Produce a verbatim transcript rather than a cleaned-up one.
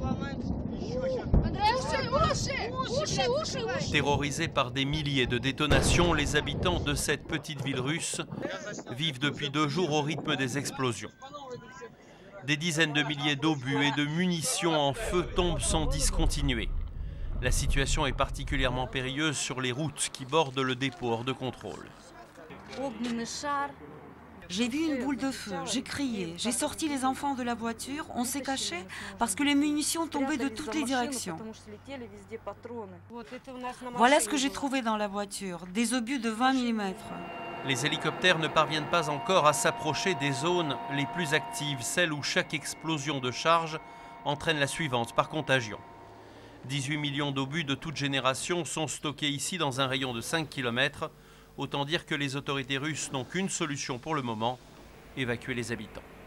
Terrorisés par des milliers de détonations, les habitants de cette petite ville russe vivent depuis deux jours au rythme des explosions. Des dizaines de milliers d'obus et de munitions en feu tombent sans discontinuer. La situation est particulièrement périlleuse sur les routes qui bordent le dépôt hors de contrôle. J'ai vu une boule de feu, j'ai crié, j'ai sorti les enfants de la voiture, on s'est caché parce que les munitions tombaient de toutes les directions. Voilà ce que j'ai trouvé dans la voiture, des obus de vingt millimètres. Les hélicoptères ne parviennent pas encore à s'approcher des zones les plus actives, celles où chaque explosion de charge entraîne la suivante par contagion. dix-huit millions d'obus de toute génération sont stockés ici dans un rayon de cinq kilomètres. Autant dire que les autorités russes n'ont qu'une solution pour le moment, évacuer les habitants.